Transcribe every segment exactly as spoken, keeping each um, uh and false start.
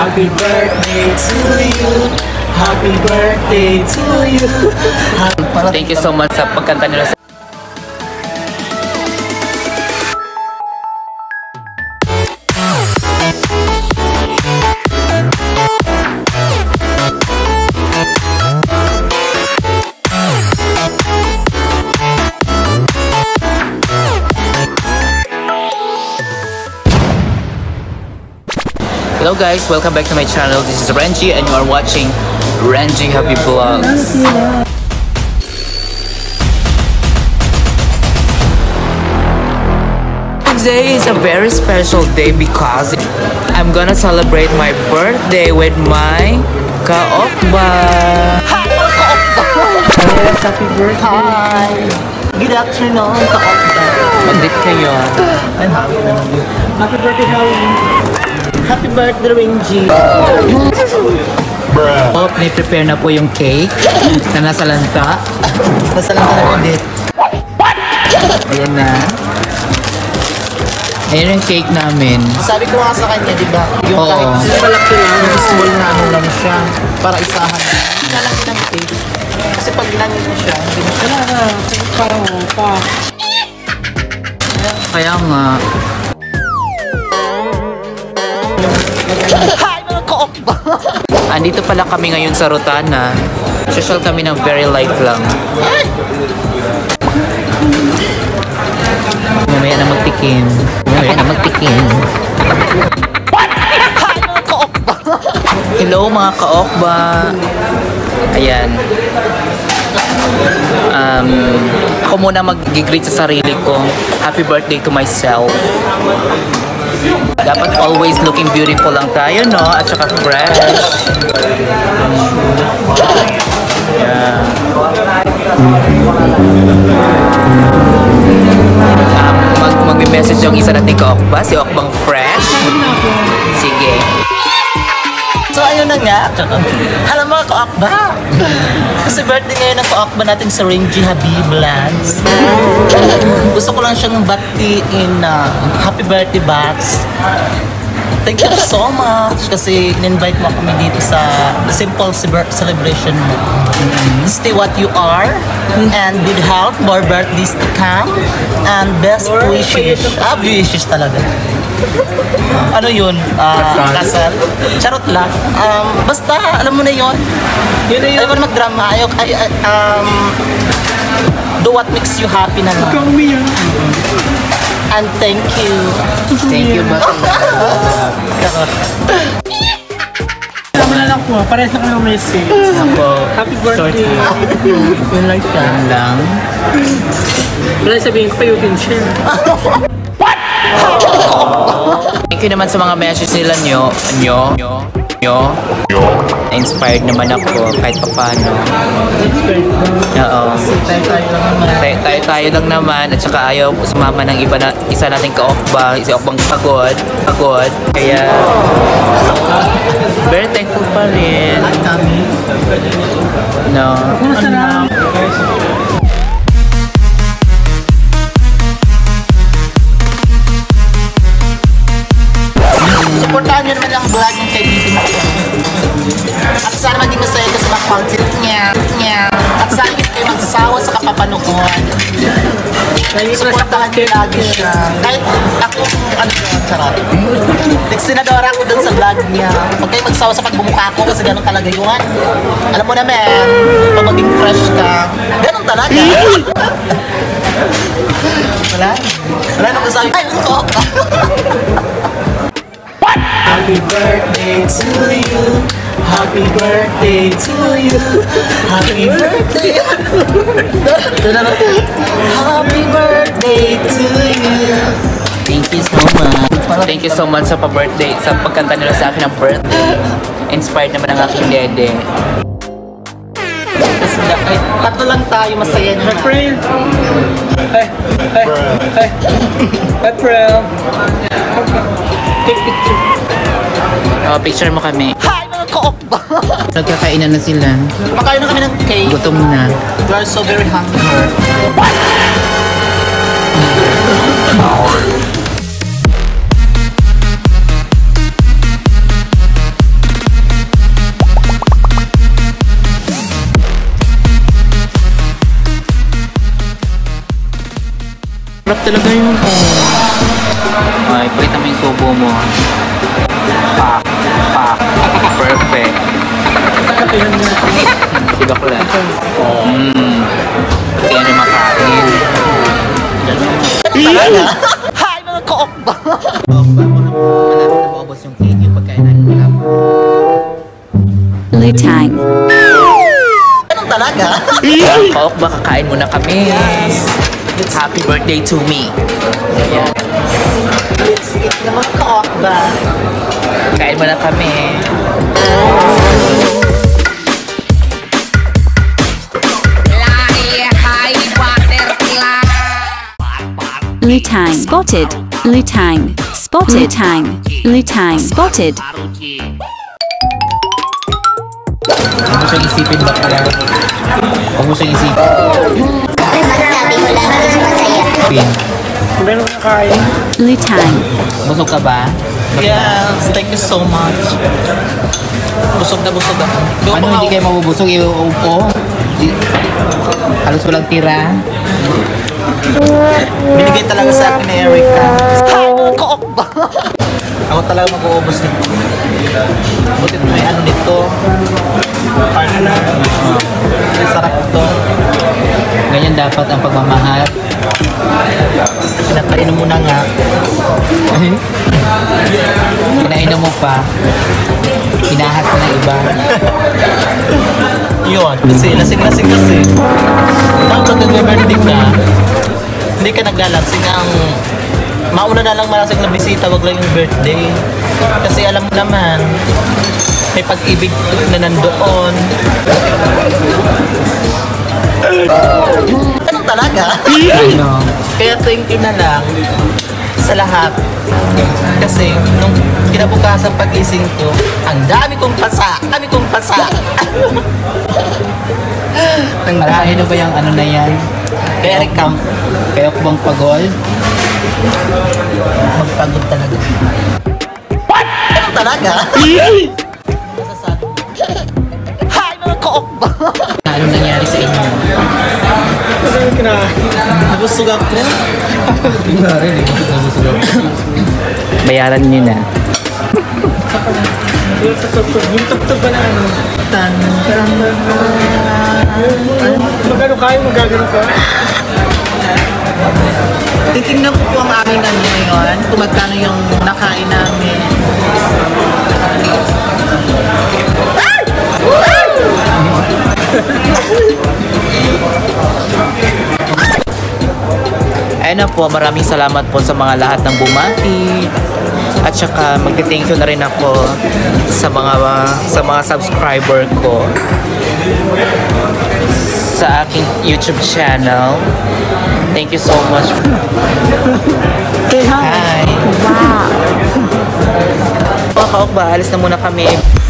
Happy birthday to you. Happy birthday to you. Thank you so much sa pagkanta nila sa Hello guys, welcome back to my channel. This is Renji and you are watching Renji Happy Vlogs. Today is a very special day because I'm gonna celebrate my birthday with my ka-okba. Hi, ka-okba! Yes, happy birthday! Hi! Good afternoon, ka-okba! Mandit kayo. I'm happy na lang yun. Happy birthday, Howie! Happy birthday, Renji! Oh, prepare na po yung cake na nasa lanta. Nasa lanta na ulit. Ayan na. Ayan yung cake namin. Sabi ko nga sa kanya, di ba? Yung Oo. kahit malaki lang, yung small na ano lang siya. Para isahan. Hindi na lang ng cake. Kasi pag ginanyan mo siya, hindi na siya. Wala na, parang pa. Kaya nga. Hi, mga ka-okba! Andito pala kami ngayon sa Rotana. Social kami ng very light lang. Mamaya na magtikim. Mamaya na magtikim. Hi, mga ka-okba! Hello mga ka-okba. Ayan. Um, ako muna mag-greet sa sarili ko. Happy birthday to myself. Dapat always looking beautiful lang tayo, no? At saka fresh. Yeah. Um, mag Mag-message yung isa natin ka-okba, si Okbang Fresh. Sige. So ayun na nga. Alam mga ka-okba. Kasi birthday ngayon ng ka-okba natin sa Renji Happy Vlogs. Gusto ko lang siyang batiin na uh, happy birthday, Bats. Thank you so much kasi in-invite mo kami dito sa simple celebration mo. Stay what you are and good health, more birthdays to come, and best wishes. Ah, wishes talaga. Ano yun? Uh, kasal? Charot lang. Um, basta, alam mo na yun. Yun na yun. Ayaw na mag-drama. Ayaw, ay, ay, um, do what makes you happy na lang. And thank you. Thank you, ba? Tama na lang po, parehas na kami ng message. Ako, Happy birthday! Yun lang siya. yan lang. Wala sabihin ko pa, you can share. Thank you naman sa mga message nila nyo. Nyo. Nyo. Nyo. Na-inspired naman ako kahit pa paano. Oo. Tayo-tayo lang naman. Tayo-tayo lang naman at saka ayaw sumama ng iba na isa nating ka-okba. Si Okbang pagod. Pagod. Kaya very thankful pa rin. Kami. No. Masarap! Supportahan nyo naman ang vlog ng kaibigan ko. At sana maging masaya ka sa mga content niya. niya. At sana hindi kayo magsasawa sa kapapanood. Supportahan nyo lagi siya. Kahit ako, ano yun, charot. Nagsinadora ako dun sa vlog niya. Huwag kayo magsawa sa pagbumuka ko kasi ganun talaga yun. Alam mo naman, pag maging fresh ka, ganun talaga. Wala? Wala nang masabi. Ay, ako! Happy birthday to you. Happy birthday to you. Happy birthday. Happy birthday to you. Thank you so much. Thank you so much sa pa-birthday, sa pagkanta nila sa akin ng birthday. Inspired naman ang aking dede. Kasi kahit tatlo lang tayo, masaya na. April! Hey! Hey! Hey! April! Take picture. Oh, picture mo kami. Hi, mga ka-okba! Nagkakainan na sila. Makain na kami ng cake. Gutom na. We are so very hungry. Sarap talaga yun. Ay, pakita mo yung subo mo. Pak. Pak. Perfect. Si bakla. Mmm. Kaya nyo makain. Talaga? Hi mga kaokba! Malapit na maubos yung cake yung pagkain namin malapit. Lutang. Anong talaga? Kaokba, kakain muna kami. Happy birthday to me. Ayan. Let's eat na mga kaokba. Kain muna kami. Lutang. Spotted. Lutang. Spotted. Lutang. Lutang. Spotted. Huwag mo siyang isipin ba pala? Huwag mo siyang isipin. Pin. Meron ka kain. Lutang. Busog ka ba? Yes, thank you so much. Busog na busog ako. Go Ano, mga hindi kayo mabubusog? Iuupo? Di- Halos walang tira? binigay talaga sa akin ni Erica. Hi mga kaokba! Ako talaga mag-uubos nito. Butit may ano nito. Ang sarap ito. Ganyan dapat ang pagmamahal. Pinapainom mo na nga. Kinainom mo pa. Hinahas ka ng iba. Yun, kasi lasing-lasing kasi. Dapat nag-birthday ka, hindi ka naglalasing ang mauna na lang malasing na bisita, wag lang yung birthday. Kasi alam mo naman, may pag-ibig na nandoon. Anong talaga? Ano? Kaya thank you na lang sa lahat. Kasi nung kinabukasan pag-ising ko, ang dami kong pasa, dami kong pasa. Ang dami. Ano ba yung ano na yan? Kaya Eric Camp, Kaya ko bang pagol? magpagod talaga. What? Ano talaga? Masasabi mo. Hi mga kaokba! Ano nangyari sa inyo? Meron ka na. Nabusog ako. Bayaran niyo na. Yung tutugtog. Yung tutugtog ba na ano? Tan, Magkano kain? Magagano ka? titingnan ko po ang aming ano ngayon, kung magkano yung nakain namin. Ayun na po, maraming salamat po sa mga lahat ng bumati. At saka magti-thank you na rin ako sa mga sa mga subscriber ko sa aking YouTube channel. Thank you so much. Hi. Wow. Mga kaokba, alis na muna kami.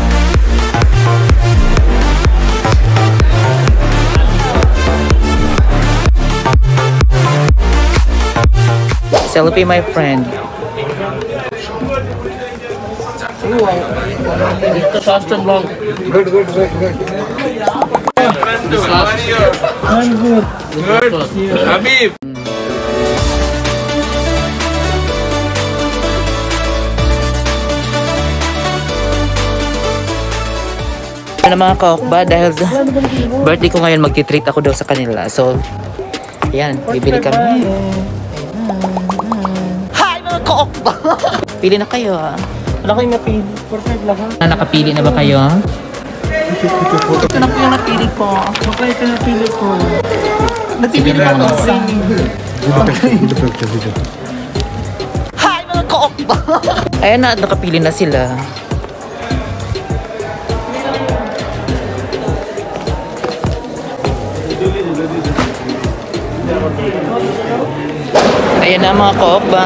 Selfie, my friend. I'm good. Habib. Ano mga kaokba, dahil birthday ko ngayon, magti-treat ako daw sa kanila. So, yan, bibili kami. Hi mga kaokba! Pili na kayo, ah. Wala kayong napili. Perfect lang ha. Na nakapili na ba kayo? Ito na po yung napili ko. Baka ito napili ko. Natipili Sige ko naman. isa. Hi mga kaokba! Ayan na, nakapili na sila. Ayan na mga kaokba.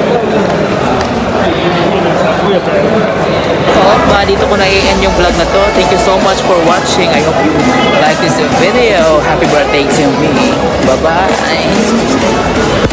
Kaokba, dito ko na i-end yung vlog na to. Thank you so much for watching. I hope you like this video. Happy birthday to me. Bye-bye.